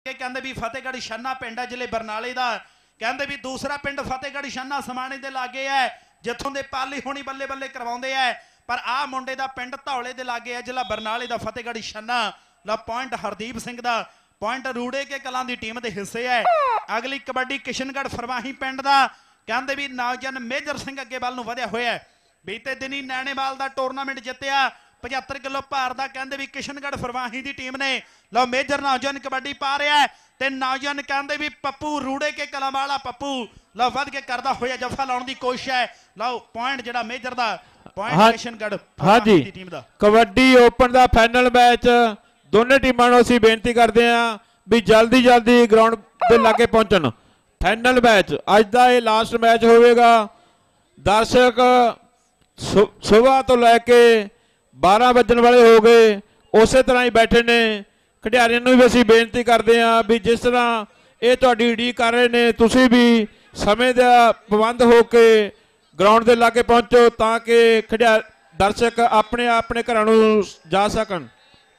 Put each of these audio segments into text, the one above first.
ਕਹਿੰਦੇ ਵੀ ਫਤਿਹਗੜ੍ਹ ਛੰਨਾ ਪਿੰਡ ਹੈ ਜ਼ਿਲ੍ਹੇ ਬਰਨਾਲੇ ਦਾ। ਕਹਿੰਦੇ ਵੀ ਦੂਸਰਾ ਪਿੰਡ ਫਤਿਹਗੜ੍ਹ ਛੰਨਾ ਸਮਾਣੇ ਦੇ ਲਾਗੇ ਹੈ ਜਿੱਥੋਂ ਦੇ ਪਾਲੀ ਹੋਣੀ ਬੱਲੇ ਬੱਲੇ ਕਰਵਾਉਂਦੇ ਹੈ। ਪਰ ਆਹ ਮੁੰਡੇ ਦਾ ਪਿੰਡ ਧੌਲੇ ਦੇ ਲਾਗੇ ਹੈ ਜ਼ਿਲ੍ਹਾ ਬਰਨਾਲੇ ਦਾ ਫਤਿਹਗੜ੍ਹ ਛੰਨਾ। ਲਾ ਪੁਆਇੰਟ ਹਰਦੀਪ ਸਿੰਘ ਦਾ, ਪੁਆਇੰਟ ਰੂੜੇ ਕੇ ਕਲਾਂ ਦੀ ਟੀਮ ਦੇ ਹਿੱਸੇ ਹੈ। ਅਗਲੀ ਕਬੱਡੀ ਕਿਸ਼ਨਗੜ੍ਹ ਫਰਵਾਹੀ ਪਿੰਡ ਦਾ। ਕਹਿੰਦੇ ਵੀ ਨੌਜਵਾਨ ਮੇਜਰ ਸਿੰਘ ਅੱਗੇ ਵੱਲ ਨੂੰ ਵਧਿਆ ਹੋਇਆ। ਬੀਤੇ ਦਿਨੀ ਨੈਣੇਵਾਲ ਦਾ ਟੂਰਨਾਮੈਂਟ ਜਿੱਤਿਆ 75 ਕਿਲੋ ਭਾਰ ਦਾ। ਕਹਿੰਦੇ ਵੀ ਕਿਸ਼ਨਗੜ੍ਹ ਫਰਵਾਹੀ ਦੀ ਟੀਮ ਨੇ ਲਓ ਮੇਜਰ ਨੌਜਵਾਨ ਕਬੱਡੀ ਪਾ ਰਿਹਾ ਤੇ ਨੌਜਵਾਨ ਕਹਿੰਦੇ ਵੀ ਪੱਪੂ ਰੂੜੇ ਕੇ ਕਲਾਂ ਵਾਲਾ ਪੱਪੂ ਲਓ ਵੱਧ ਕੇ ਕਰਦਾ ਹੋਇਆ ਜਫਾ ਲਾਉਣ ਦੀ ਕੋਸ਼ਿਸ਼ ਹੈ। ਲਓ ਪੁਆਇੰਟ ਜਿਹੜਾ ਮੇਜਰ ਦਾ ਪੁਆਇੰਟ ਕਿਸ਼ਨਗੜ੍ਹ ਫਰਵਾਹੀ ਦੀ ਟੀਮ ਦਾ। ਕਬੱਡੀ ਓਪਨ ਦਾ ਫਾਈਨਲ ਮੈਚ ਦੋਨੇ ਟੀਮਾਂ ਨੂੰ ਅਸੀਂ ਬੇਨਤੀ ਕਰਦੇ ਹਾਂ ਵੀ ਜਲਦੀ ਜਲਦੀ ਗਰਾਊਂਡ ਦੇ ਲਾਗੇ ਪਹੁੰਚਣ। ਫਾਈਨਲ ਮੈਚ ਅੱਜ ਦਾ ਇਹ ਲਾਸਟ ਮੈਚ ਹੋਵੇਗਾ। ਦਰਸ਼ਕ ਸੁਬਾਹ ਤੋਂ ਲੈ ਕੇ 12 ਵਜਣ ਵਾਲੇ ਹੋ ਗਏ ਉਸੇ ਤਰ੍ਹਾਂ ਹੀ ਬੈਠੇ ਨੇ। ਖਿਡਾਰੀਆਂ ਨੂੰ ਵੀ ਅਸੀਂ ਬੇਨਤੀ ਕਰਦੇ ਹਾਂ ਵੀ ਜਿਸ ਤਰ੍ਹਾਂ ਇਹ ਤੁਹਾਡੀ ਉਡੀਕ ਕਰ ਰਹੇ ਨੇ ਤੁਸੀਂ ਵੀ ਸਮੇਂ ਦਾ ਪਾਬੰਦ ਹੋ ਕੇ ਗਰਾਊਂਡ ਦੇ ਲਾਗੇ ਪਹੁੰਚੋ ਤਾਂ ਕਿ ਦਰਸ਼ਕ ਆਪਣੇ ਆਪਣੇ ਘਰਾਂ ਨੂੰ ਜਾ ਸਕਣ।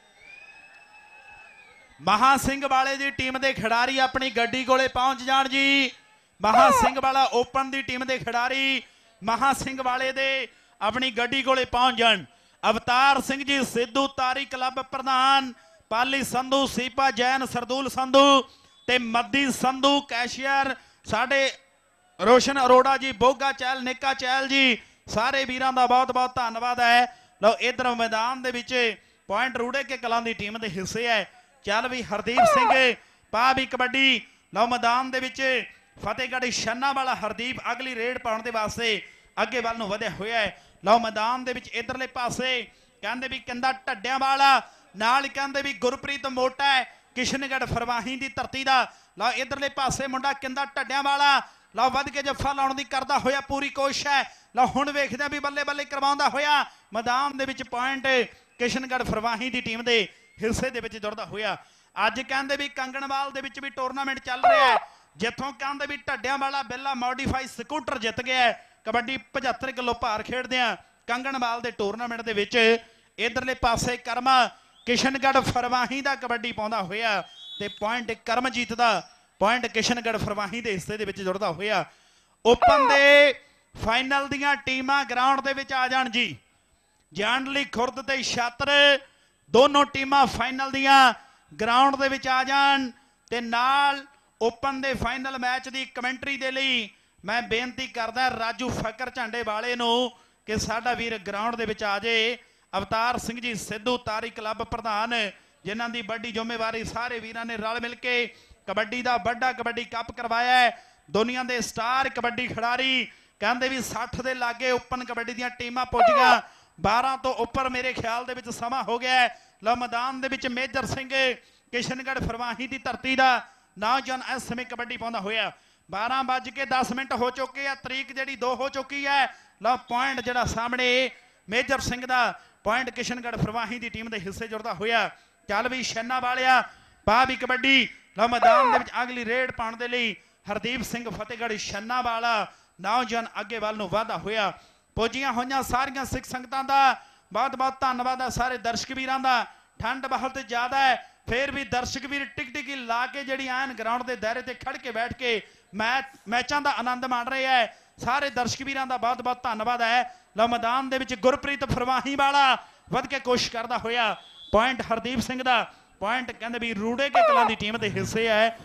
ਮਹਾ ਸਿੰਘ ਵਾਲੇ ਦੀ ਟੀਮ ਦੇ ਖਿਡਾਰੀ ਆਪਣੀ ਗੱਡੀ ਕੋਲੇ ਪਹੁੰਚ ਜਾਣ ਜੀ। ਮਹਾ ਸਿੰਘ ਵਾਲਾ ਓਪਨ ਦੀ ਟੀਮ ਦੇ ਖਿਡਾਰੀ ਮਹਾ ਸਿੰਘ ਵਾਲੇ ਦੇ ਆਪਣੀ ਗੱਡੀ ਕੋਲੇ ਪਹੁੰਚ ਜਾਣ। ਅਵਤਾਰ ਸਿੰਘ ਜੀ ਸਿੱਧੂ ਤਾਰੀ ਕਲੱਬ ਪ੍ਰਧਾਨ, ਪਾਲੀ ਸੰਧੂ, ਸੀਪਾ ਜੈਨ, ਸਰਦੂਲ ਸੰਧੂ ਤੇ ਮੱਦੀ ਸੰਧੂ ਕੈਸ਼ੀਅਰ, ਸਾਡੇ ਰੋਸ਼ਨ ਅਰੋੜਾ ਜੀ, ਬੋਗਾ ਚਹਿਲ, ਨਿੱਕਾ ਚਹਿਲ ਜੀ, ਸਾਰੇ ਵੀਰਾਂ ਦਾ ਬਹੁਤ ਬਹੁਤ ਧੰਨਵਾਦ ਹੈ। ਲਓ ਇਧਰ ਮੈਦਾਨ ਦੇ ਵਿੱਚ ਪੁਆਇੰਟ ਰੂੜੇ ਕੇ ਕਲਾਂ ਦੀ ਟੀਮ ਦੇ ਹਿੱਸੇ ਹੈ। ਚੱਲ ਵੀ ਹਰਦੀਪ ਸਿੰਘ ਪਾ ਵੀ ਕਬੱਡੀ। ਲਓ ਮੈਦਾਨ ਦੇ ਵਿੱਚ ਫਤਿਹਗੜ੍ਹ ਛੰਨਾ ਵਾਲਾ ਹਰਦੀਪ ਅਗਲੀ ਰੇਡ ਪਾਉਣ ਦੇ ਵਾਸਤੇ ਅੱਗੇ ਵੱਲ ਨੂੰ ਵਧਿਆ ਹੋਇਆ ਹੈ। ਲਓ ਮੈਦਾਨ ਦੇ ਵਿੱਚ ਇਧਰਲੇ ਪਾਸੇ ਕਹਿੰਦੇ ਵੀ ਕਿੰਦਾ ਢੱਡਿਆਂ ਵਾਲਾ, ਨਾਲ ਕਹਿੰਦੇ ਵੀ ਗੁਰਪ੍ਰੀਤ ਮੋਟਾ ਹੈ ਕਿਸ਼ਨਗੜ੍ਹ ਫਰਵਾਹੀ ਦੀ ਧਰਤੀ ਦਾ। ਲਓ ਇਧਰਲੇ ਪਾਸੇ ਮੁੰਡਾ ਕਿੰਦਾ ਢੱਡਿਆਂ ਵਾਲਾ ਲਓ ਵੱਧ ਕੇ ਜੱਫਾ ਲਾਉਣ ਦੀ ਕਰਦਾ ਹੋਇਆ ਪੂਰੀ ਕੋਸ਼ਿਸ਼ ਹੈ। ਲਓ ਹੁਣ ਵੇਖਦੇ ਆ ਵੀ ਬੱਲੇ ਬੱਲੇ ਕਰਵਾਉਂਦਾ ਹੋਇਆ ਮੈਦਾਨ ਦੇ ਵਿੱਚ ਪੁਆਇੰਟ ਕਿਸ਼ਨਗੜ੍ਹ ਫਰਵਾਹੀ ਦੀ ਟੀਮ ਦੇ ਹਿੱਸੇ ਦੇ ਵਿੱਚ ਜੁੜਦਾ ਹੋਇਆ। ਅੱਜ ਕਹਿੰਦੇ ਵੀ ਕੰਗਣਵਾਲ ਦੇ ਵਿੱਚ ਵੀ ਟੂਰਨਾਮੈਂਟ ਚੱਲ ਰਿਹਾ ਹੈ ਜਿੱਥੋਂ ਕਹਿੰਦੇ ਵੀ ਢੱਡਿਆਂ ਵਾਲਾ ਬਿੱਲਾ ਮੋਡੀਫਾਈ ਸਕੂਟਰ ਜਿੱਤ ਗਿਆ ਕਬੱਡੀ 75 ਕਿਲੋ ਭਾਰ ਖੇਡਦੇ ਆ ਕੰਗਣਵਾਲ ਦੇ ਟੂਰਨਾਮੈਂਟ ਦੇ ਵਿੱਚ। ਇਧਰਲੇ ਪਾਸੇ ਕਰਮਾ ਕਿਸ਼ਨਗੜ੍ਹ ਫਰਵਾਹੀ ਦਾ ਕਬੱਡੀ ਪਾਉਂਦਾ ਹੋਇਆ ਤੇ ਪੁਆਇੰਟ ਕਰਮਜੀਤ ਦਾ, ਪੁਆਇੰਟ ਕਿਸ਼ਨਗੜ੍ਹ ਫਰਵਾਹੀ ਦੇ ਹਿੱਸੇ ਦੇ ਵਿੱਚ ਜੁੜਦਾ ਹੋਇਆ। ਓਪਨ ਦੇ ਫਾਈਨਲ ਦੀਆਂ ਟੀਮਾਂ ਗਰਾਊਂਡ ਦੇ ਵਿੱਚ ਆ ਜਾਣ ਜੀ। ਜਾਂਡਲੀ ਖੁਰਦ ਤੇ ਛਾਤਰ ਦੋਨੋਂ ਟੀਮਾਂ ਫਾਈਨਲ ਦੀਆਂ ਗਰਾਊਂਡ ਦੇ ਵਿੱਚ ਆ ਜਾਣ ਤੇ ਨਾਲ ਓਪਨ ਦੇ ਫਾਈਨਲ ਮੈਚ ਦੀ ਕਮੈਂਟਰੀ ਦੇ ਲਈ ਮੈਂ ਬੇਨਤੀ ਕਰਦਾ ਰਾਜੂ ਫਕਰ ਝਾਂਡੇ ਵਾਲੇ ਨੂੰ ਕਿ ਸਾਡਾ ਵੀਰ ਗਰਾਊਂਡ ਦੇ ਵਿੱਚ ਆ ਜੇ। ਅਵਤਾਰ ਸਿੰਘ ਜੀ ਸਿੱਧੂ ਤਾਰੀ ਕਲੱਬ ਪ੍ਰਧਾਨ ਜਿਨ੍ਹਾਂ ਦੀ ਵੱਡੀ ਜ਼ਿੰਮੇਵਾਰੀ ਸਾਰੇ ਵੀਰਾਂ ਨੇ ਰਲ ਮਿਲ ਕੇ ਕਬੱਡੀ ਦਾ ਵੱਡਾ ਕਬੱਡੀ ਕੱਪ ਕਰਵਾਇਆ ਹੈ। ਦੁਨੀਆ ਦੇ ਸਟਾਰ ਕਬੱਡੀ ਖਿਡਾਰੀ ਕਹਿੰਦੇ ਵੀ 60 ਦੇ ਲਾਗੇ ਓਪਨ ਕਬੱਡੀ ਦੀਆਂ ਟੀਮਾਂ ਪਹੁੰਚੀਆਂ। 12 ਤੋਂ ਉੱਪਰ ਮੇਰੇ ਖਿਆਲ ਦੇ ਵਿੱਚ ਸਮਾਂ ਹੋ ਗਿਆ। ਲਓ ਮੈਦਾਨ ਦੇ ਵਿੱਚ ਮੇਜਰ ਸਿੰਘ ਕਿਸ਼ਨਗੜ੍ਹ ਫਰਵਾਹੀ ਦੀ ਧਰਤੀ ਦਾ ਨੌਜਵਾਨ ਇਸ ਸਮੇਂ ਕਬੱਡੀ ਪਾਉਂਦਾ ਹੋਇਆ। 12:10 ਹੋ ਚੁੱਕੇ ਆ, ਤਰੀਕ ਜਿਹੜੀ 2 ਹੋ ਚੁੱਕੀ ਹੈ। ਲਓ ਪੁਆਇੰਟ ਜਿਹੜਾ ਸਾਹਮਣੇ ਮੇਜਰ ਸਿੰਘ ਦਾ ਪੁਆਇੰਟ ਕਿਸ਼ਨਗੜ੍ਹ ਫਰਵਾਹੀ ਦੀ ਟੀਮ ਦੇ ਹਿੱਸੇ ਜੁੜਦਾ ਹੋਇਆ। ਚੱਲ ਵੀ ਛੰਨਾ ਵਾਲਿਆ ਪਾ ਵੀ ਕਬੱਡੀ। ਲਓ ਮੈਦਾਨ ਦੇ ਵਿੱਚ ਅਗਲੀ ਰੇਡ ਪਾਉਣ ਦੇ ਲਈ ਹਰਦੀਪ ਸਿੰਘ ਫਤਿਹਗੜ੍ਹ ਛੰਨਾ ਵਾਲਾ ਨੌਜਵਾਨ ਅੱਗੇ ਵੱਲ ਨੂੰ ਵਾਧਾ ਹੋਇਆ। ਪੁੱਜੀਆਂ ਹੋਈਆਂ ਸਾਰੀਆਂ ਸਿੱਖ ਸੰਗਤਾਂ ਦਾ ਬਹੁਤ ਬਹੁਤ ਧੰਨਵਾਦ ਹੈ। ਸਾਰੇ ਦਰਸ਼ਕ ਵੀਰਾਂ ਦਾ। ਠੰਡ ਬਹੁਤ ਜ਼ਿਆਦਾ ਹੈ ਫਿਰ ਵੀ ਦਰਸ਼ਕ ਵੀਰ ਟਿਕ ਲਾ ਕੇ ਜਿਹੜੀ ਐਨ ਗਰਾਊਂਡ ਦੇ ਦਾਇਰੇ ਤੇ ਖੜ ਕੇ ਬੈਠ ਕੇ ਮੈਚਾਂ ਦਾ ਆਨੰਦ ਮਾਣ ਰਹੇ ਹੈ। ਸਾਰੇ ਦਰਸ਼ਕ ਵੀਰਾਂ ਦਾ ਬਹੁਤ ਬਹੁਤ ਧੰਨਵਾਦ ਹੈ। ਲਓ ਮੈਦਾਨ ਦੇ ਵਿੱਚ ਗੁਰਪ੍ਰੀਤ ਫਰਵਾਹੀ ਵਾਲਾ ਵੱਧ ਕੇ ਕੋਸ਼ਿਸ਼ ਕਰਦਾ ਹੋਇਆ। ਪੁਆਇੰਟ ਹਰਦੀਪ ਸਿੰਘ ਦਾ, ਪੁਆਇੰਟ ਕਹਿੰਦੇ ਵੀ ਰੂੜੇ ਕੇ ਕਲਾਂ ਦੀ ਟੀਮ ਦੇ ਹਿੱਸੇ ਹੈ।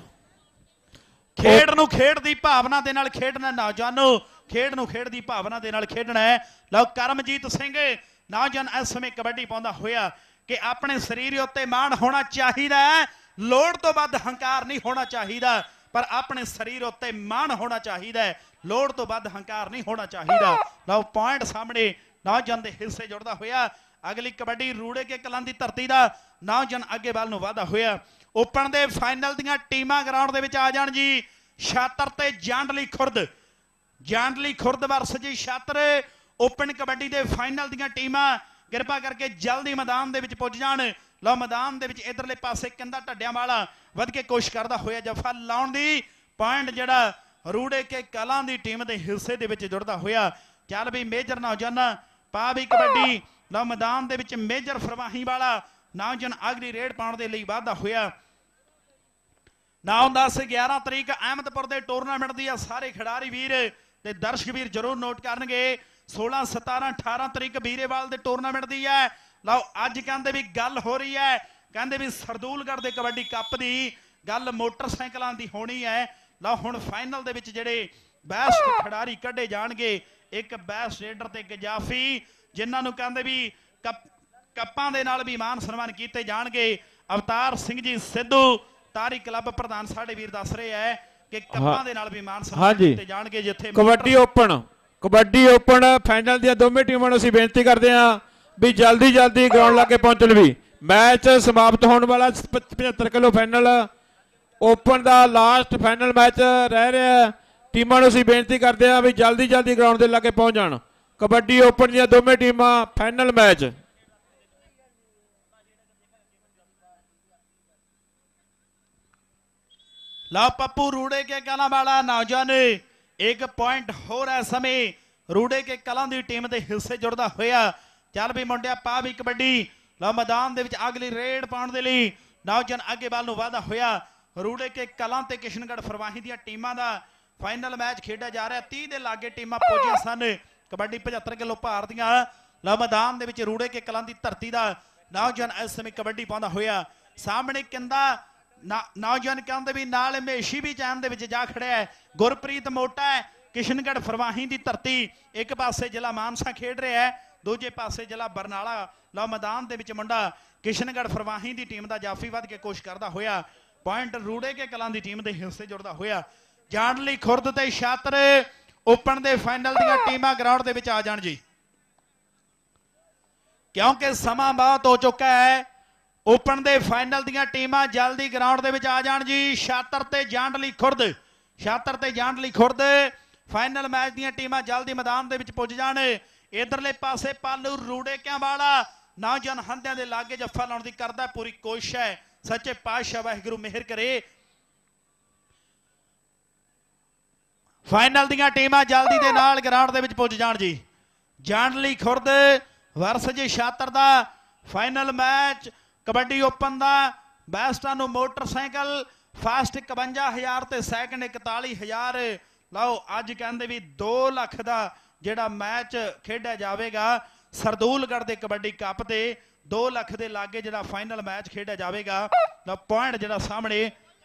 ਖੇਡ ਨੂੰ ਖੇਡ ਦੀ ਭਾਵਨਾ ਦੇ ਨਾਲ ਖੇਡਣਾ, ਨੌਜਵਾਨੋ ਖੇਡ ਨੂੰ ਖੇਡ ਦੀ ਭਾਵਨਾ ਦੇ ਨਾਲ ਖੇਡਣਾ ਹੈ। ਲਓ ਕਰਮਜੀਤ ਸਿੰਘ ਨੌਜਵਾਨ ਇਸ ਸਮੇਂ ਕਬੱਡੀ ਪਾਉਂਦਾ ਹੋਇਆ ਕਿ ਆਪਣੇ ਸਰੀਰ ਉੱਤੇ ਮਾਣ ਹੋਣਾ ਚਾਹੀਦਾ ਹੈ। ਲੋੜ ਤੋਂ ਵੱਧ ਹੰਕਾਰ ਨਹੀਂ ਹੋਣਾ ਚਾਹੀਦਾ ਪਰ ਆਪਣੇ ਸਰੀਰ ਉੱਤੇ ਮਾਣ ਹੋਣਾ ਚਾਹੀਦਾ ਹੈ। ਲੋੜ ਤੋਂ ਵੱਧ ਹੰਕਾਰ ਨਹੀਂ ਹੋਣਾ ਚਾਹੀਦਾ। ਲਓ ਪੁਆਇੰਟ ਸਾਹਮਣੇ ਨੌਜਵਾਨ ਦੇ ਹਿੱਸੇ ਜੁੜਦਾ ਹੋਇਆ। ਅਗਲੀ ਕਬੱਡੀ ਰੂੜੇ ਕੇ ਕਲਾਂ ਦੀ ਧਰਤੀ ਦਾ ਨੌਜਵਾਨ ਅੱਗੇ ਵੱਲ ਨੂੰ ਵਾਧਾ ਹੋਇਆ। ਓਪਨ ਦੇ ਫਾਈਨਲ ਦੀਆਂ ਟੀਮਾਂ ਗਰਾਊਂਡ ਦੇ ਵਿੱਚ ਆ ਜਾਣ ਜੀ। ਛਾਤਰ ਤੇ ਜਾਂਡਲੀ ਖੁਰਦ, ਜਾਂਡਲੀ ਖੁਰਦ ਵਰਸ ਜੀ ਛਾਤਰ ਓਪਨ ਕਬੱਡੀ ਦੇ ਫਾਈਨਲ ਦੀਆਂ ਟੀਮਾਂ ਕਿਰਪਾ ਕਰਕੇ ਜਲਦੀ ਮੈਦਾਨ ਦੇ ਵਿੱਚ ਪੁੱਜ ਜਾਣ। ਲਓ ਮੈਦਾਨ ਦੇ ਵਿੱਚ ਇਧਰਲੇ ਪਾਸੇ ਕਿੰਦਾ ਢੱਡਿਆਂ ਵਾਲਾ ਵੱਧ ਕੇ ਕੋਸ਼ਿਸ਼ ਕਰਦਾ ਹੋਇਆ ਜਫਾ ਲਾਉਣ ਦੀ। ਪੁਆਇੰਟ ਜਿਹੜਾ ਰੂੜੇ ਕੇ ਕਲਾਂ ਦੀ ਟੀਮ ਦੇ ਹਿੱਸੇ ਦੇ ਵਿੱਚ ਜੁੜਦਾ ਹੋਇਆ। ਚੱਲ ਵੀ ਮੇਜਰ ਨੌਜਵਾਨ ਪਾ ਵੀ ਕਬੱਡੀ। ਲਓ ਮੈਦਾਨ ਦੇ ਵਿੱਚ ਮੇਜਰ ਫਰਵਾਹੀ ਵਾਲਾ ਨੌਜਵਾਨ ਅਗਲੀ ਰੇਡ ਪਾਉਣ ਦੇ ਲਈ ਵਾਧਾ ਹੋਇਆ। 9 10 11 ਤਰੀਕ ਅਹਿਮਦਪੁਰ ਦੇ ਟੂਰਨਾਮੈਂਟ ਦੀ ਆ ਸਾਰੇ ਖਿਡਾਰੀ ਵੀਰ ਤੇ ਦਰਸ਼ਕ ਵੀਰ ਜ਼ਰੂਰ ਨੋਟ ਕਰਨਗੇ 16 17 18 ਤਰੀਕ ਵੀਰੇਵਾਲ ਦੇ ਟੂਰਨਾਮੈਂਟ ਦੀ ਹੈ। ਲਓ ਅੱਜ ਕਹਿੰਦੇ ਵੀ ਗੱਲ ਹੋ ਰਹੀ ਹੈ, ਕਹਿੰਦੇ ਵੀ ਸਰਦੂਲਗੜ੍ਹ ਦੇ ਕਬੱਡੀ ਕੱਪ ਦੀ ਗੱਲ ਮੋਟਰਸਾਈਕਲਾਂ ਦੀ ਹੋਣੀ ਹੈ। ਲਓ ਹੁਣ ਫਾਈਨਲ ਦੇ ਵਿੱਚ ਜਿਹੜੇ ਬੈਸਟ ਖਿਡਾਰੀ ਕੱਢੇ ਜਾਣਗੇ, ਇੱਕ ਬੈਸਟ ਰੇਡਰ ਤੇ ਇੱਕ ਜਾਫੀ, ਜਿਨ੍ਹਾਂ ਨੂੰ ਕਹਿੰਦੇ ਵੀ ਕੱਪਾਂ ਦੇ ਨਾਲ ਵੀ ਮਾਨ ਸਨਮਾਨ ਕੀਤੇ ਜਾਣਗੇ। ਅਵਤਾਰ ਸਿੰਘ ਜੀ ਸਿੱਧੂ ਤਾਰੀ ਕਲੱਬ ਪ੍ਰਧਾਨ ਸਾਡੇ ਵੀਰ ਦੱਸ ਰਹੇ ਹੈ ਕਿ ਕੱਪਾਂ ਦੇ ਨਾਲ ਵੀ ਮਾਨ ਸਨਮਾਨ ਕੀਤੇ ਜਾਣਗੇ। ਜਿੱਥੇ ਕਬੱਡੀ ਓਪਨ ਫਾਈਨਲ ਦੀਆਂ ਦੋਵੇਂ ਟੀਮਾਂ ਨੂੰ ਅਸੀਂ ਬੇਨਤੀ ਕਰਦੇ ਹਾਂ ਵੀ ਜਲਦੀ ਗਰਾਊਂਡ ਲਾ ਕੇ ਪਹੁੰਚਣ। ਵੀ ਮੈਚ ਸਮਾਪਤ ਹੋਣ ਵਾਲਾ 75 ਕਿਲੋ ਫਾਈਨਲ ਓਪਨ ਦਾ ਲਾਸਟ ਫਾਈਨਲ ਮੈਚ ਰਹਿ ਰਿਹਾ। ਟੀਮਾਂ ਨੂੰ ਅਸੀਂ ਬੇਨਤੀ ਕਰਦੇ ਹਾਂ ਵੀ ਜਲਦੀ ਗਰਾਊਂਡ ਦੇ ਲਾਗੇ ਪਹੁੰਚ ਜਾਣ। ਕਬੱਡੀ ਓਪਨ ਦੀਆਂ ਦੋਵੇਂ ਟੀਮਾਂ ਫਾਈਨਲ ਮੈਚ। ला पप्पू रूड़े के कला वाला नौजवान एक पॉइंट हो रहा समय रूड़े के कला की टीम के हिस्से जुड़ता होया। चल भी मुंडिया पा भी कबड्डी। लो मैदान के अगली रेड पाने के लिए नौजवान अगे बल वाधा होया। रूड़े के कला ते किशनगढ़ फरवाही दी टीमां दा फाइनल मैच खेड़ा जा रहा। 30 के लागे टीमां पहुंचिया सन कबड्डी 75 किलो भार दियां। लो मैदान के रूड़े के कला की धरती का नौजवान इस समय कबड्डी पाउंदा होया। सामने किंदा नौजवान कहते भी नाल मेशी भी चैन दे जा खड़े है। गुरप्रीत मोटा है किशनगढ़ फरवाही की धरती। एक पासे जिला मानसा खेड रहा है, दूजे पासे जिला बरनाला। लो मैदान के मुंडा किशनगढ़ फरवाही की टीम का जाफी वध के कोशिश करता होया। पॉइंट रूड़े के कलां की टीम के हिस्से जुड़ता होया। जांडली खुरद ते छात्र ओपन के फाइनल दी टीमां ग्राउंड के आ जाण जी, क्योंकि समा बहुत हो चुका है। ओपन के फाइनल दी टीमां जल्दी ग्राउंड के आ जाण जी। छात्र ते जांडली खुरद फाइनल मैच दी टीमां जल्दी मैदान के पुज जाण। इधरले पासे पालू रूड़े क्या वाला नौजवान हंदियां दे लागे जफ्फा लाउण दी करदा पूरी कोशिश है। सच्चे पातशाह वाहिगुरू मेहर करे। फाइनल दी टीमां जल्दी दे नाल ग्राउंड के पुज जाण जी। जांडली खुरद वर्सेस छात्र दा फाइनल मैच कबड्डी ओपन का। बैस्टां नूं मोटरसाइकिल फास्ट 51,000 ते सैकंड 41,000। लो अज कहते भी 2 लाख का जिहड़ा मैच खेडा जाएगा सरदूलगढ़ के कबड्डी कप से 2 लाख के लागे जिहड़ा फाइनल मैच खेडा जाएगा। लो पॉइंट जिहड़ा सामने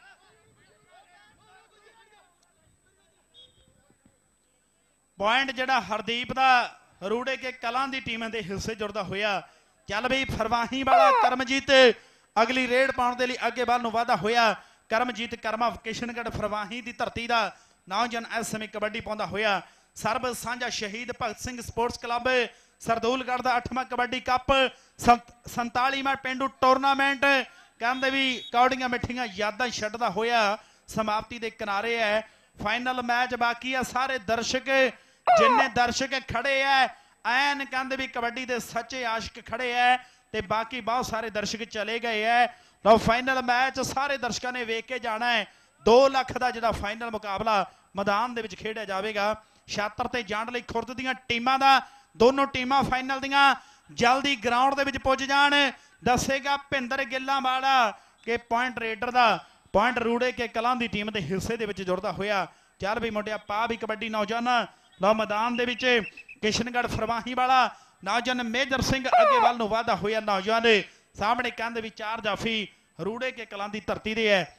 पॉइंट जिहड़ा हरदीप का रूड़े के कलां की टीम के हिस्से जुड़ता होया। चल बई फरवाही वाला करमजीत अगली रेड पाने के लिए अगे बल वाधा होया। करमजीत कर्मा किशनगढ़ फरवाही की धरती का नौजवान इस समय कबड्डी पाउंदा होया। सरब सांझा शहीद भगत सिंह स्पोर्ट्स क्लब सरदूलगढ़ का 8वां कबड्डी कप 47वां पेंडू टूरनामेंट कहते भी कौड़ियां मिठियां यादां छड्डदा होया समाप्ति के किनारे है। फाइनल मैच बाकी है। सारे दर्शक जिन्ने दर्शक खड़े है ਐਨ ਕਹਿੰਦੇ भी कबड्डी के सच्चे आशिक खड़े है ते बाकी बहुत सारे दर्शक चले गए है। लो फाइनल मैच सारे दर्शकों ने वेख के जाना है। 2 लाख का जिहड़ा फाइनल मुकाबला मैदान के खेडा जाएगा। छात्र ते जांडली खुरद दी टीमां दा दोनों टीमां फाइनल दियां जल्दी ग्राउंड के पुज जाण। दसेगा भिंदर गिल्ला वाला कि पॉइंट रेडर का पॉइंट रूड़े के कलां की टीम के हिस्से के जुड़ता होया। चल भी मुंडिया पा भी कबड्डी नौजवान। लो मैदान के किशनगढ़ फरवाही वाला नौजवान मेजर सिंह अगे वाल वाधा होया। नौजवान सामने कहते भी 4 जाफी रूड़े के कलां की धरती दे है।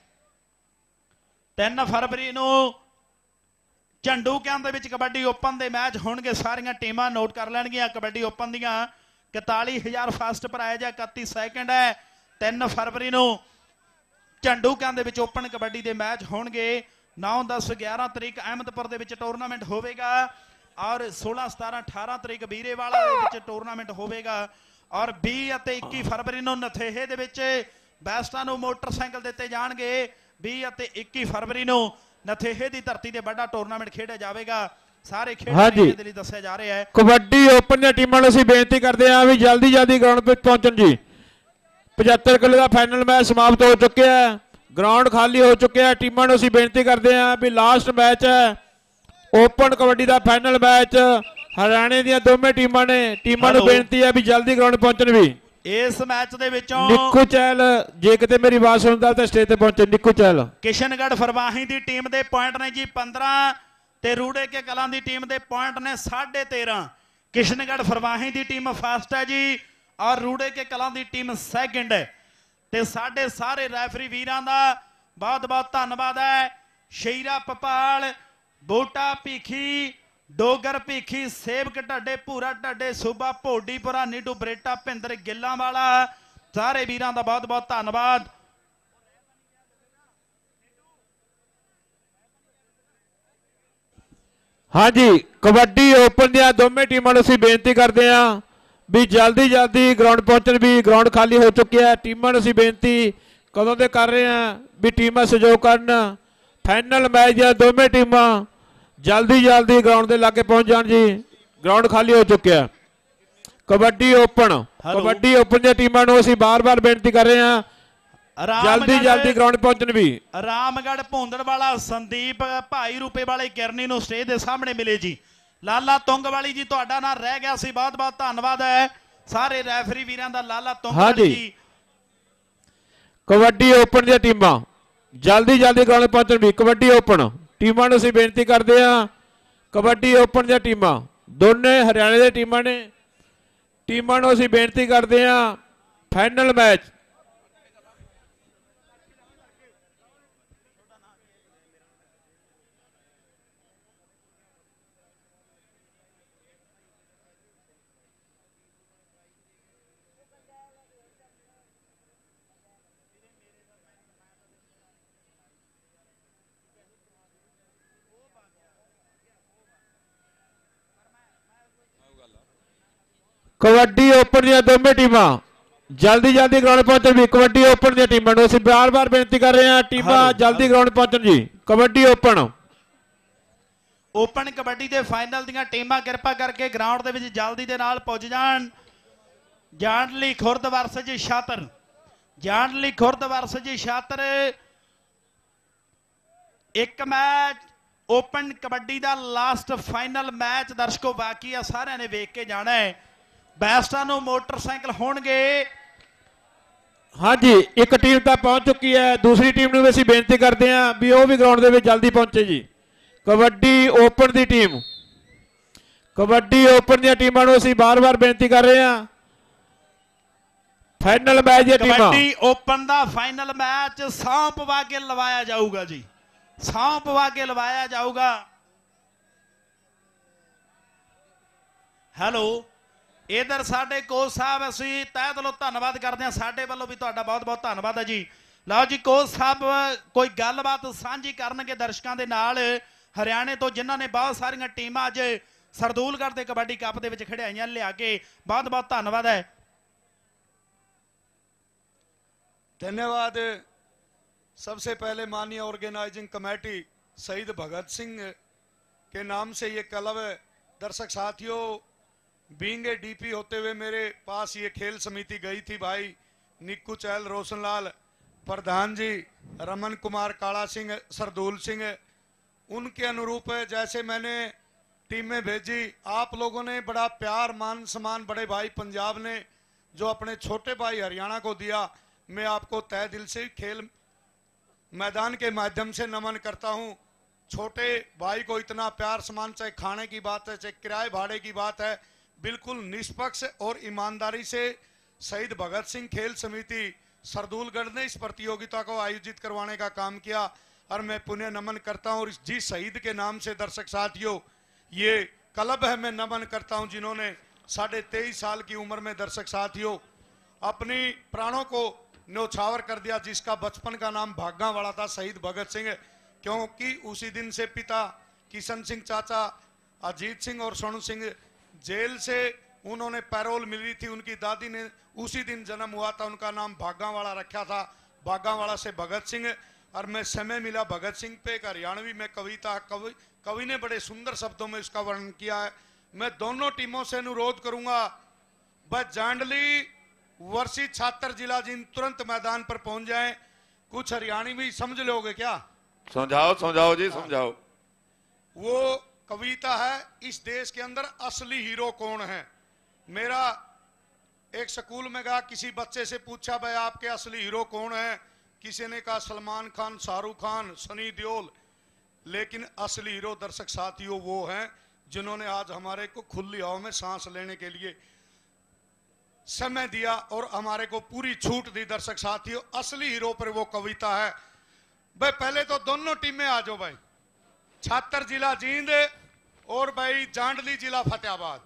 3 फरवरी नूं झंडू कहते कबड्डी ओपन के मैच होणगे। सारियां टीमां नोट कर लैणगियां। कबड्डी ओपन दियां 41,000 फास्ट प्राइज है, 31 सैकेंड है। 3 फरवरी नूं झंडू कहते ओपन कबड्डी के मैच होणगे। 9 10 11 तरीक अहमदपुर के टूरनामेंट होवेगा और 16 17 18 तरीक ਵੀਰੇਵਾਲਾ ਦੇ टूरनामेंट होवेगा और 20 ਅਤੇ 21 फरवरी ਨੂੰ ਨਥੇਹੇ ਦੇ ਵਿੱਚ ਬੈਸਟਾਂ ਨੂੰ ਮੋਟਰਸਾਈਕਲ ਦਿੱਤੇ ਜਾਣਗੇ। 20 ਅਤੇ 21 फरवरी ਨੂੰ ਨਥੇਹੇ ਦੀ ਧਰਤੀ ਤੇ ਵੱਡਾ ਟੂਰਨਾਮੈਂਟ ਖੇਡਿਆ ਜਾਵੇਗਾ। ਸਾਰੇ ਖੇਡਾਂ ਦੇ ਲਈ ਦੱਸਿਆ ਜਾ ਰਿਹਾ ਹੈ। ਕਬੱਡੀ ਓਪਨ ਦੀਆਂ ਟੀਮਾਂ ਨੂੰ ਅਸੀਂ ਬੇਨਤੀ ਕਰਦੇ ਹਾਂ ਵੀ ਜਲਦੀ ਗਰਾਊਂਡ ਤੇ ਪਹੁੰਚਣ ਜੀ। 75 ਕਿਲੋ ਦਾ ਫਾਈਨਲ ਮੈਚ ਸਮਾਪਤ ਹੋ ਚੁੱਕਿਆ ਹੈ। ग्राउंड खाली हो चुके हैं। टीमां नूं असीं बेनती करते हैं भी लास्ट मैच है ओपन कबड्डी का फाइनल मैच हरियाणे दी दोवें टीमां ने टीमां नूं बेनती है भी जल्दी ग्राउंड पहुंचण। भी इस मैच दे विचों निक्कू चहल जे किते मेरी आवाज सुनदा तो स्टेज ते पहुंचे निक्कू चहल। किशनगढ़ फरवाही की टीम के पॉइंट ने जी 15 ते रूड़े के कलां की टीम के पॉइंट ने 13.5। किशनगढ़ फरवाही की टीम फर्स्ट है जी और रूड़े के कलां की टीम सैकेंड है। ते साडे सारे रैफरी वीरां दा बहुत बहुत धन्नवाद है। शेरा पपाल, बोटा भीखी, डोगर भीखी, सेवक ढाडे, भूरा ढाडे, सूबा भोडीपुरा, नीडू बरेटा, भिंदर गिल्लां वाला, सारे वीरां दा बहुत बहुत धन्नवाद। हाँ जी, कबड्डी ओपन दियां दोवें टीमां नूं असीं बेनती करते हैं भी जल्दी जल्दी ग्राउंड पहुंचण। भी ग्राउंड खाली हो चुकी है। टीमां नूं असीं बेनती कदों दे कर रहे हैं भी टीमां सहयोग करन। फाइनल मैच दियां दोवें टीमां जल्दी जल्दी ग्राउंड के लागे पहुंच जान जी। ग्राउंड खाली हो चुका है। कबड्डी ओपन दी टीमां नूं असीं बार बार बेनती कर रहे हैं जल्दी जल्दी ग्राउंड पहुंचण। भी रामगढ़ भूंदड़ वाला संदीप भाई रूपे वाले किरनी नूं स्टेज के सामने मिले जी। लाला तुंग वाली जी तुहाडा नाम रह गया सी, बहुत बहुत धन्नवाद है सारे रैफरी वीरां दा। लाला तुंग वाली जी कबड्डी ओपन दी टीमां जल्दी जल्दी ग्राउंड पहुंचण। भी कबड्डी ओपन टीमां नूं असीं बेनती करते हैं। कबड्डी ओपन दी टीमां दोने हरियाणे दी टीमां ने। टीमां नूं असीं बेनती करते हैं फाइनल मैच कबड्डी ओपन दी दोवें टीमां जल्दी जल्दी ग्राउंड पहुंचण। भी कबड्डी ओपन दी टीमां नूं असीं बार बार बेनती कर रहे हैं टीमां जल्दी ग्राउंड पहुंचण जी। कबड्डी ओपन कबड्डी के फाइनल दी टीमां किरपा करके ग्राउंड के विच जल्दी दे नाल पहुंच जाण। जांडली खुर्द वर्सेज छात्र, जांडली खुर्द वर्सेज छात्र एक मैच ओपन कबड्डी का लास्ट फाइनल मैच दर्शकों बाकी है, सारे ने वेख के जाना है। बैस्टां नूं मोटरसाइकिल होणगे। हाँ जी, एक टीम तक पहुंच चुकी है। दूसरी टीम नूं भी असीं बेनती करते हैं भी वो भी ग्राउंड दे विच जल्दी पहुंचे जी। कबड्डी ओपन दी टीम कबड्डी ओपन दी टीमां नूं असीं बार बार बेनती कर रहे हैं फाइनल मैच दी टीमां। कबड्डी ओपन दा फाइनल मैच सौंप वागे लवाया जाऊगा जी, सौंप वागे लवाया जाऊगा। हेलो इधर साडे कोच साहब असीं तहे दिलों धन्नवाद करते हैं, साडे वालों भी तुहाडा बहुत बहुत धन्नवाद है जी। लो जी कोच साहब कोई गलबात साझी करनगे दर्शकों के नाल हरियाणे तो जिन्हों ने बहुत सारिया टीमां अज सरदूलगढ़ के कबड्डी कप के खिडाइयां लिया के, बहुत बहुत धन्नवाद है। धन्यवाद। सबसे पहले माननीय ऑर्गेनाइजिंग कमेटी शहीद भगत सिंह के नाम से ये क्लब है। दर्शक साथियों, बीइंग ए डीपी होते हुए मेरे पास ये खेल समिति गई थी भाई निक्कू चहल, रोशनलाल प्रधान जी, रमन कुमार, काला सिंह, सरदूल सिंह, उनके अनुरूप है। जैसे मैंने टीमें भेजी, आप लोगों ने बड़ा प्यार मान सम्मान बड़े भाई पंजाब ने जो अपने छोटे भाई हरियाणा को दिया, मैं आपको तहे दिल से खेल मैदान के माध्यम से नमन करता हूं। छोटे भाई को इतना प्यार सम्मान, चाहे खाने की बात है चाहे किराए भाड़े की बात है, बिल्कुल निष्पक्ष और ईमानदारी से शहीद भगत सिंह खेल समिति सरदूलगढ़ ने इस प्रतियोगिता को आयोजित करवाने का काम किया और मैं पुनः नमन करता हूं। और जिस शहीद के नाम से दर्शक साथियों ये क्लब है, मैं नमन करता हूं जिन्होंने 23.5 साल की उम्र में दर्शक साथियों अपनी प्राणों को न्यौछावर कर दिया, जिसका बचपन का नाम भागा वाला था, शहीद भगत सिंह। क्योंकि उसी दिन से पिता किशन सिंह, चाचा अजीत सिंह और सोनू सिंह जेल से उन्होंने पैरोल मिली थी, उनकी दादी ने उसी दिन जन्म हुआ था, उनका नाम भागावाला रखा था, भागावाला से भगत सिंह। और मैं समय मिला भगत सिंह पे एक हरियाणवी में कविता, कवि ने बड़े सुंदर शब्दों में इसका वर्णन किया है। मैं दोनों टीमों से अनुरोध करूंगा, वह जांडली वर्षी छात्र जिला जिन तुरंत मैदान पर पहुंच जाएं। कुछ हरियाणी भी समझ लोगे क्या? समझाओ समझाओ जी समझाओ। वो कविता है, इस देश के अंदर असली हीरो कौन है। मेरा एक स्कूल में गया, किसी बच्चे से पूछा भाई आपके असली हीरो कौन है? किसी ने कहा सलमान खान, शाहरुख खान, सनी देओल। लेकिन असली हीरो दर्शक साथियों वो हैं जिन्होंने आज हमारे को खुली हवा में सांस लेने के लिए समय दिया और हमारे को पूरी छूट दी। दर्शक साथियों, असली हीरो पर वो कविता है। भाई पहले तो दोनों टीमें आ जाओ भाई, छात्र जिला जींद और भाई जांडली जिला फतेहाबाद।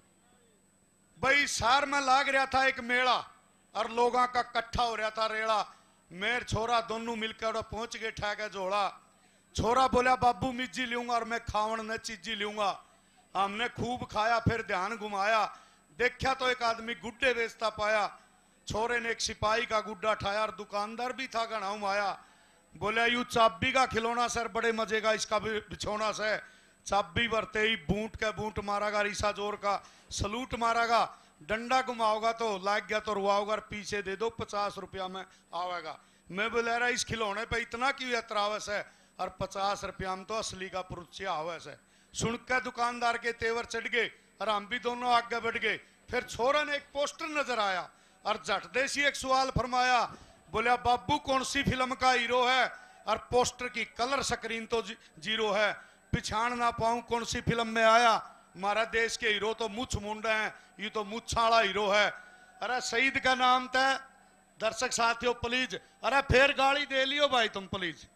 भाई शहर में लाग रहा था एक मेला और लोगों का इकट्ठा हो रहा था रेड़ा। मेर छोरा दोनों मिलकर पहुंच गए ठहके जोड़ा। छोरा बोला बाबू मिर्जी लूंगा और मैं खावन न चीजी लूंगा। हमने खूब खाया, फिर ध्यान घुमाया, देखा तो एक आदमी गुड्डे बेचता पाया। छोरे ने एक सिपाही का गुड्डा ठाया और दुकानदार भी था गणाऊ माया। बोला यू चाबी का खिलौना सर, बड़े मजे का इसका भी बिछौना से। चाबी भरते ही बूट का बूट मारागा, रीसा जोर का सलूट मारागा, डंडा घुमाओगा तो लाग गया तो रुआओगा, पीछे दे दो 50 रुपया में आवेगा। मैं बोला रहा इस खिलौने पे इतना क्यों एतरावस है? और 50 रुपया में तो असली का पुरुषिया हवस है। सुनकर दुकानदार के तेवर चढ़ गए और हम भी दोनों आगे बढ़ गए। फिर छोरा ने एक पोस्टर नजर आया और झट देसी एक सवाल फरमाया। बोला बाबू कौन सी फिल्म का हीरो है? और पोस्टर की कलर स्क्रीन तो 0 है। पिछाड़ ना पाऊं कौन सी फिल्म में आया? हमारा देश के हीरो तो मुछ मुंडे हैं, ये तो मुछाड़ा हीरो है। अरे शहीद का नाम था। दर्शक साथियों प्लीज, अरे फिर गाली दे लियो भाई तुम प्लीज।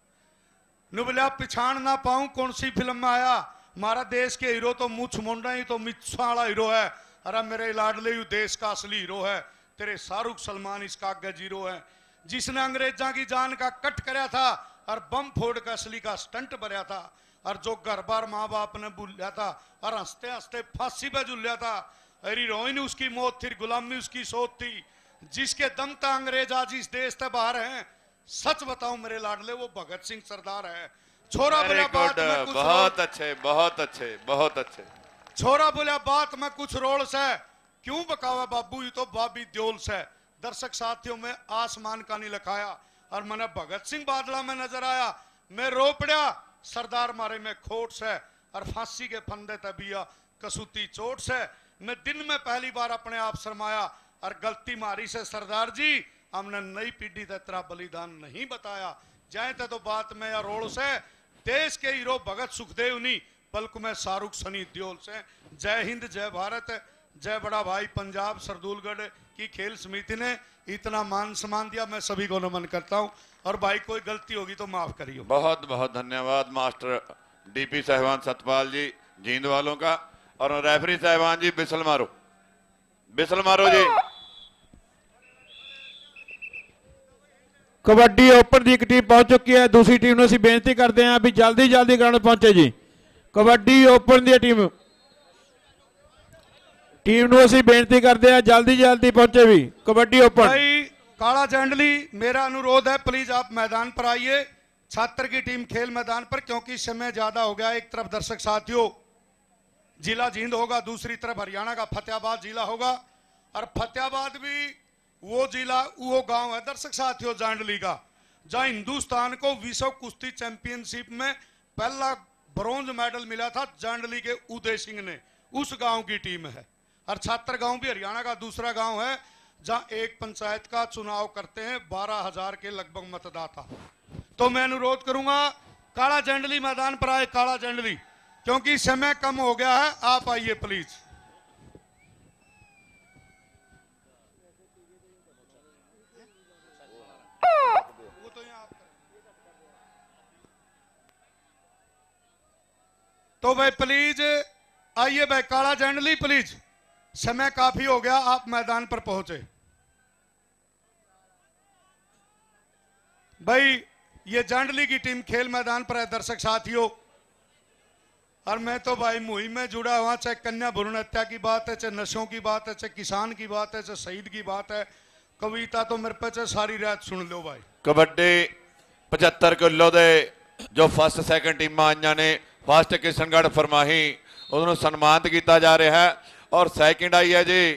नु बोला पिछाड़ ना पाऊं कौन सी फिल्म में आया? हमारा देश के हीरो तो मुछ मुंडा, ही तो मुछाड़ा हीरो है। अरे मेरे लाडले यू देश का असली हीरो है। तेरे शाहरुख सलमान इसका आगे 0 है। जिसने अंग्रेजा की जान का कट कराया था और बम फोड़ का असली का स्टंट भरया था। और जो घर बार माँ बाप ने भूलिया था और हंसते हंसते फांसी पे झूलिया था। अरे रोहिणी उसकी मौत थी, गुलामी उसकी सोच थी। जिसके दम तक अंग्रेज आज इस देश से बाहर हैं। सच बताऊं मेरे लाडले वो भगत सिंह सरदार है। छोरा बोला बात में कुछ बहुत अच्छे, बहुत अच्छे, बहुत अच्छे। छोरा बोला बात में कुछ रोल से क्यों बकावा बाबू, ये तो बाबी द्योल से। दर्शक साथियों में आसमान का नहीं लिखाया और मैंने भगत सिंह बादला में नजर आया। मैं रो पड़ा सरदार मारे में खोट से और फांसी के फंदे तबिया कसूती चोट से। मैं दिन में पहली बार अपने आप शर्माया और गलती मारी से सरदार जी हमने नई पीढ़ी का तेरा बलिदान नहीं बताया। जाए तो बात में या रोल से देश के हीरो भगत सुखदेव नहीं बल्कि मैं शाहरुख सनी देओल से। जय हिंद, जय भारत, जय बड़ा भाई पंजाब। सरदूलगढ़ की खेल समिति ने इतना मान सम्मान दिया, मैं सभी को नमन करता हूं। और भाई कोई गलती होगी तो माफ करियो। बहुत बहुत धन्यवाद मास्टर डीपी साहिबान सतपाल जी जींद वालों का। और रेफरी साहिबान जी बिसल मारो, बिसल मारो जी। कबड्डी ओपन की एक टीम पहुंच चुकी है। दूसरी टीम ਨੂੰ ਅਸੀਂ ਬੇਨਤੀ ਕਰਦੇ ਹਾਂ ਵੀ ਜਲਦੀ ਜਲਦੀ ਗਰਾਊਂਡ ਪਹੁੰਚੇ ਜੀ। ਕਬੱਡੀ ਓਪਨ ਦੀ ਟੀਮ ਨੂੰ ਅਸੀਂ ਬੇਨਤੀ ਕਰਦੇ ਹਾਂ ਜਲਦੀ ਜਲਦੀ ਪਹੁੰਚੇ ਵੀ। ਕਬੱਡੀ ਓਪਨ भाई काला जंडली, मेरा अनुरोध है प्लीज आप मैदान पर आइए। छात्र की टीम खेल मैदान पर, क्योंकि समय ज्यादा हो गया। एक तरफ दर्शक साथियों जिला जींद होगा, दूसरी तरफ हरियाणा का फतेहाबाद जिला होगा। और फतेहाबाद भी वो जिला, वो गांव है दर्शक साथियों जांडली का, जहां हिंदुस्तान को विश्व कुश्ती चैंपियनशिप में पहला ब्रॉन्ज मेडल मिला था जांडली के उदय सिंह ने। उस गांव की टीम है। और छात्र गांव भी हरियाणा का दूसरा गांव है, जहां एक पंचायत का चुनाव करते हैं 12,000 के लगभग मतदाता। तो मैं अनुरोध करूंगा काला जंडली मैदान पर आए। काला जंडली, क्योंकि समय कम हो गया है, आप आइए प्लीज। तो भाई प्लीज आइए भाई काला जंडली प्लीज, समय काफी हो गया, आप मैदान पर पहुंचे। भाई ये जांडली की टीम खेल मैदान पर है दर्शक साथियों। और मैं तो भाई मुहिम में जुड़ा हुआ, चाहे कन्या भ्रूण हत्या की बात है, चाहे नशों की बात है, चाहे किसान की बात है, चाहे शहीद की बात है, कविता तो मेरे पे चाहे सारी रात सुन लो भाई। कबड्डी 75 किलो दे जो फर्स्ट सैकंड टीमां आईਆਂ ने, फर्स्ट किशनगढ़ फरमाही उन्होंने सन्मानित किया जा रहा है। और सैकंड आई है जी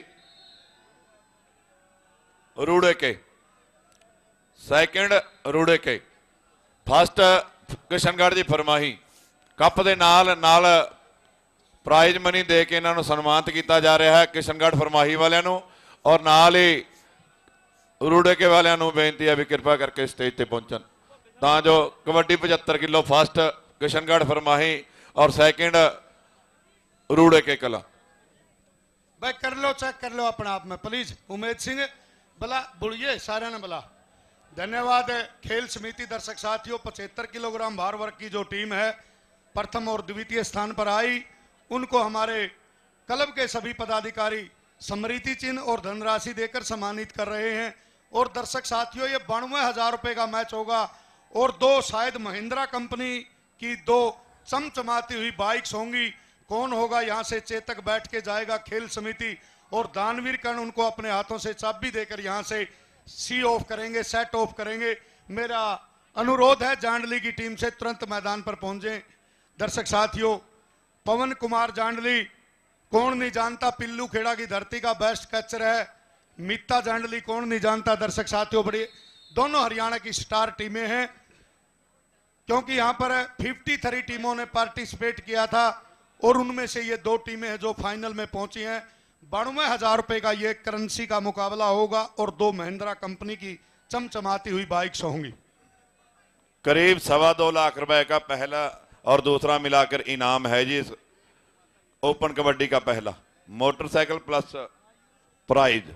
रूड़े के, सैकंड रूड़े के, फर्स्ट किशनगढ़ जी फरमाही। कप दे नाल नाल प्राइज मनी दे के इन्हों सन्मानित किया जा रहा है किशनगढ़ फरमाही वालियां नूं। ਔਰ ਨਾਲ ਹੀ ਰੂੜੇ ਕੇ ਵਾਲਿਆਂ ਨੂੰ ਬੇਨਤੀ ਹੈ ਵੀ ਕਿਰਪਾ ਕਰਕੇ ਸਟੇਜ ਤੇ ਪਹੁੰਚਣ ਤਾਂ ਜੋ ਕਬੱਡੀ 75 ਕਿਲੋ ਫਸਟ किशनगढ़ फरमाही और सेकंड रूड़े के कला। भाई कर लो, चेक कर लो अपने आप में प्लीज। उमेद सिंह बला बुढ़िए सारे ने बला। धन्यवाद खेल समिति। दर्शक साथियों 75 किलोग्राम भार वर्ग की जो टीम है प्रथम और द्वितीय स्थान पर आई, उनको हमारे क्लब के सभी पदाधिकारी स्मृति चिन्ह और धनराशि देकर सम्मानित कर रहे हैं। और दर्शक साथियों ये 92,000 रुपए का मैच होगा और दो शायद महिंद्रा कंपनी की दो चमचमाती हुई बाइक्स होंगी। कौन होगा यहाँ से चेतक बैठ के जाएगा खेल समिति और दानवीर कर्ण उनको अपने हाथों से चाबी देकर यहाँ से सी ऑफ करेंगे, सेट ऑफ करेंगे। मेरा अनुरोध है जांडली की टीम से तुरंत मैदान पर पहुंचे। दर्शक साथियों पवन कुमार जांडली, कौन नहीं जानता, पिल्लू खेड़ा की धरती का बेस्ट कैचर है। मीता जांडली कौन नहीं जानता। दर्शक साथियों बड़ी दोनों हरियाणा की स्टार टीमें हैं, क्योंकि यहां पर 53 टीमों ने पार्टिसिपेट किया था और उनमें से ये 2 टीमें हैं जो फाइनल में पहुंची हैं। 92,000 रुपए का ये करेंसी का मुकाबला होगा और 2 महिंद्रा कंपनी की चमचमाती हुई बाइक्स होंगी। करीब 2.25 लाख रुपए का पहला और दूसरा मिलाकर इनाम है जी। इस ओपन कबड्डी का पहला मोटरसाइकिल प्लस प्राइज।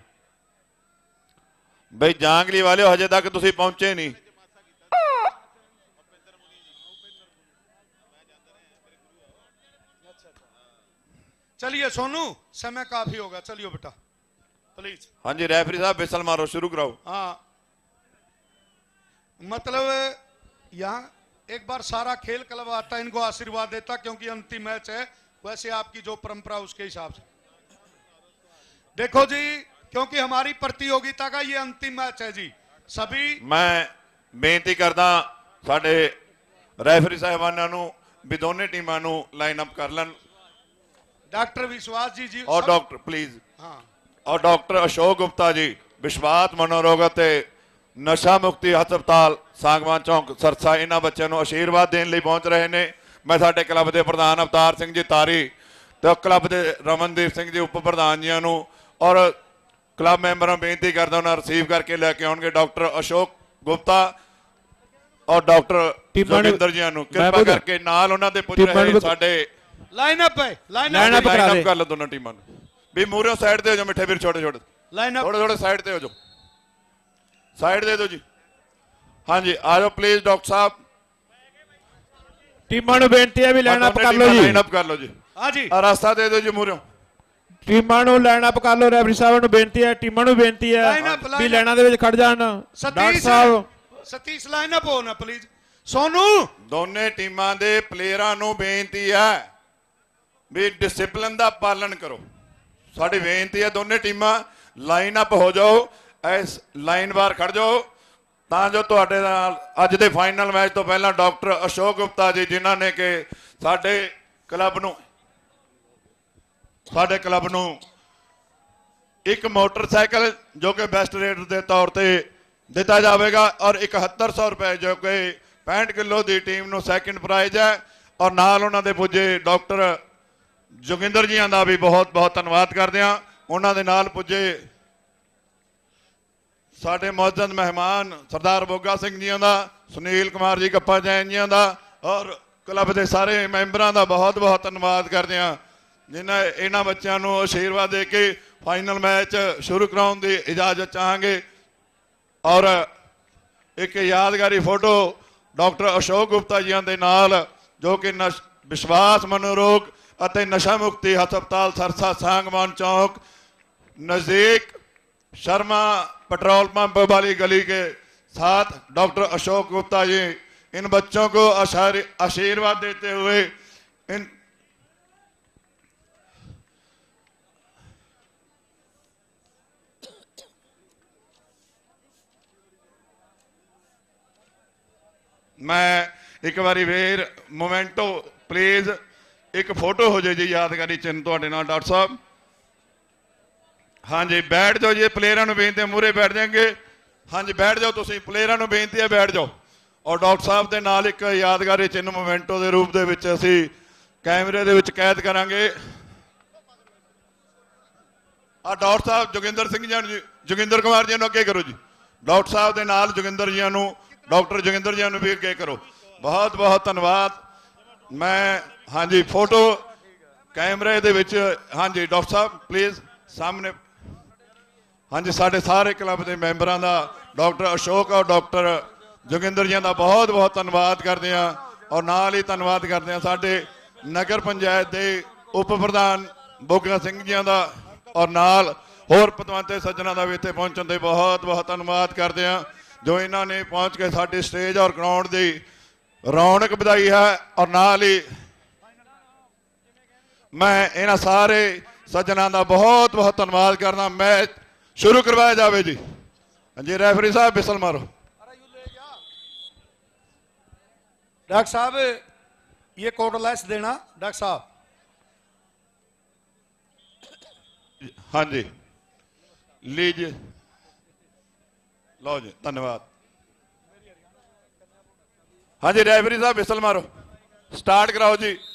भाई जांगली वाले हजे तक तुसी पहुंचे नहीं। चलिए सोनू समय काफी होगा, चलिए बेटा प्लीज। हाँ जी रेफरी साहब विसल मारो, शुरू कराओ। हाँ मतलब यहाँ एक बार सारा खेल क्लब आता है, इनको आशीर्वाद देता क्योंकि अंतिम मैच है। वैसे आपकी जो परंपरा उसके हिसाब से देखो जी, क्योंकि हमारी प्रतियोगिता का ये अंतिम मैच है जी। सभी मैं बेनती करदा साडे रेफरी साहबाना नू भी दोनों टीमां नू लाइन अप कर लन। डॉक्टर विश्वास जी और डॉक्टर प्लीज। हाँ और डॉक्टर अशोक गुप्ता जी विश्वास मनोरोग ते नशा मुक्ति हस्पताल सांगवान चौक सरसा इन्हां बच्चों को आशीर्वाद देने लिए पहुंच रहे हैं। मैं साडे क्लब के प्रधान अवतार सिंह जी तारी तो क्लब के रमनदीप सिंह जी उप प्रधान जी और क्लब मैंबर बेनती करदा उन्हें रिसीव करके लेके आउणगे डॉक्टर अशोक गुप्ता और डॉक्टर जोगिंदर जी कृपा करके नाल उन्हां दे पुज रहे साडे लाइन अप है, लाइन अप कर लो दोनों टीमों भी। मूरे साइड दे हो जाओ मिठे वीर, छोटे छोटे लाइन अप थोड़े थोड़े साइड दे हो जाओ, साइड दे दो जी। हाँ जी आ जाओ प्लीज डॉक्टर साहब। टीमां नूं बेनती है भी लाइन अप कर लो जी, लाइन अप कर लो जी। हाँ जी रास्ता दे दो जी मूरे। टीमां नूं लाइन अप कर लो। रेफरी साहब नूं बेनती है, टीमां नूं बेनती है भी लाइनां दे विच खड़ जाण। डॉक्टर साहब सतीश लाइन अप हो ना प्लीज। सोनू दोनों टीमां दे प्लेयरां नूं बेनती है भी डिसिपलिन का पालन करो। साडी बेनती है दोनों टीमां लाइन अप हो जाओ, इस लाइन बार खड़ जाओ तां जो तुहाडे नाल अज दे फाइनल मैच तो पहला डॉक्टर अशोक गुप्ता जी जिन्हां ने कि साडे क्लब नूं एक मोटरसाइकिल जो कि बेस्ट रेट के तौर पर दिता जाएगा और 7100 रुपए जो कि 65 किलो की टीम नूं सैकेंड प्राइज है। और नाल उन्हां दे पुजे डॉक्टर जोगिंदर जी का भी बहुत बहुत धन्यवाद करते हैं। उन्होंने नाल पुजे साडे मौजूद मेहमान सरदार बोगा सिंह जी का, सुनील कुमार जी कप्पा जैन जी का और क्लब के सारे मैंबरों का बहुत बहुत धन्यवाद करते हैं जिन्हें इन्होंने बच्चों को आशीर्वाद दे के फाइनल मैच शुरू कराने की इजाजत चाहांगे। और एक यादगारी फोटो डॉक्टर अशोक गुप्ता जी के नाल जो कि विश्वास मनोरोग ਅਤੇ नशा मुक्ति हस्पताल सरसा सांगवान चौक नज़दीक शर्मा पेट्रोल पंप वाली गली के साथ डॉक्टर अशोक गुप्ता जी इन बच्चों को आशीर्वाद देते हुए इन मैं एक बारी फिर मोमेंटो प्लीज एक फोटो हो जाए जी यादगारी चिन्ह तुहाडे नाल डॉक्टर साहब। हाँ जी बैठ जाओ जी, प्लेयरों को बेनती है मूहरे बैठ जाएंगे। हाँ जी बैठ जाओ, तुसीं प्लेयरों को बेनती है बैठ जाओ। और डॉक्टर साहब के नाल एक यादगारी चिन्ह मोमेंटो के रूप के असी कैमरे के कैद करांगे। ਆ ਡਾਕਟਰ ਸਾਹਿਬ ਜੋਗਿੰਦਰ ਸਿੰਘ ਜੀ, ਜੋਗਿੰਦਰ ਕੁਮਾਰ ਜੀ ਨੂੰ ਅੱਗੇ ਕਰੋ ਜੀ। ਡਾਕਟਰ ਸਾਹਿਬ ਦੇ ਨਾਲ ਜੋਗਿੰਦਰ ਜੀ ਨੂੰ, ਡਾਕਟਰ ਜੋਗਿੰਦਰ ਜੀ ਨੂੰ ਵੀ ਅੱਗੇ ਕਰੋ। ਬਹੁਤ ਬਹੁਤ ਧੰਨਵਾਦ। ਮੈਂ ਹਾਂਜੀ फोटो कैमरे ਦੇ ਵਿੱਚ ਹਾਂਜੀ ਡਾਕਟਰ ਸਾਹਿਬ प्लीज़ सामने। ਹਾਂਜੀ ਸਾਡੇ ਸਾਰੇ ਕਲੱਬ ਦੇ ਮੈਂਬਰਾਂ ਦਾ, ਡਾਕਟਰ ਅਸ਼ੋਕ और ਡਾਕਟਰ ਜੋਗਿੰਦਰ ਜੀ ਦਾ ਬਹੁਤ ਬਹੁਤ ਧੰਨਵਾਦ ਕਰਦੇ ਹਾਂ। ਔਰ ਨਾਲ ਹੀ ਧੰਨਵਾਦ ਕਰਦੇ ਹਾਂ ਸਾਡੇ ਨਗਰ ਪੰਚਾਇਤ ਦੇ ਉਪ ਪ੍ਰਧਾਨ ਬੋਗਾ ਸਿੰਘ ਜੀ ਦਾ, ਔਰ ਨਾਲ ਹੋਰ ਪਤਵੰਤੇ ਸੱਜਣਾ ਦਾ ਵੀ ਇੱਥੇ ਪਹੁੰਚਣ ਦੇ ਬਹੁਤ ਬਹੁਤ ਧੰਨਵਾਦ ਕਰਦੇ ਹਾਂ, ਜੋ ਇਹਨਾਂ ਨੇ ਪਹੁੰਚ ਕੇ ਸਾਡੇ ਸਟੇਜ ਔਰ ਗਰਾਊਂਡ ਦੀ ਰੌਣਕ ਵਧਾਈ ਹੈ। ਔਰ ਨਾਲ ਹੀ ਮੈਂ ਇਹਨਾਂ ਸਾਰੇ ਸੱਜਣਾ ਦਾ ਬਹੁਤ ਬਹੁਤ ਧੰਨਵਾਦ ਕਰਦਾ। ਮੈਚ शुरू करवाया जाए जी। जी रेफरी साहब बिसल मारो। डॉक्टर साहब ये कोटलेस देना डॉक्टर साहब। हाँ जी लीजिए, लो जी धन्यवाद। हाँ जी रेफरी साहब बिसल मारो, स्टार्ट कराओ जी।